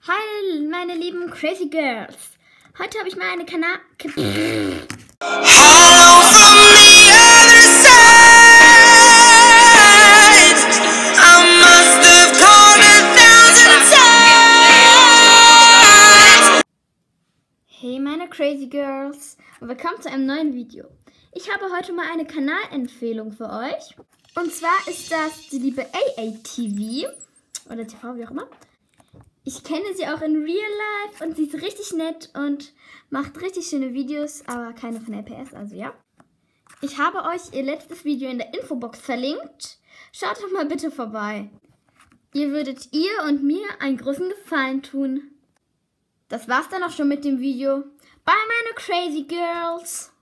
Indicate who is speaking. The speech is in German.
Speaker 1: Hi meine lieben Crazy Girls. Heute habe ich mal eine Hello from the other side. I must have called 1,000 times. Hey meine Crazy Girls und willkommen zu einem neuen Video. Ich habe heute mal eine Kanalempfehlung für euch. Und zwar ist das die liebe AATV oder TV, wie auch immer. Ich kenne sie auch in Real Life und sie ist richtig nett und macht richtig schöne Videos, aber keine von LPS, also ja. Ich habe euch ihr letztes Video in der Infobox verlinkt. Schaut doch mal bitte vorbei. Ihr würdet ihr und mir einen großen Gefallen tun. Das war's dann auch schon mit dem Video. Bye meine Crazy Girls!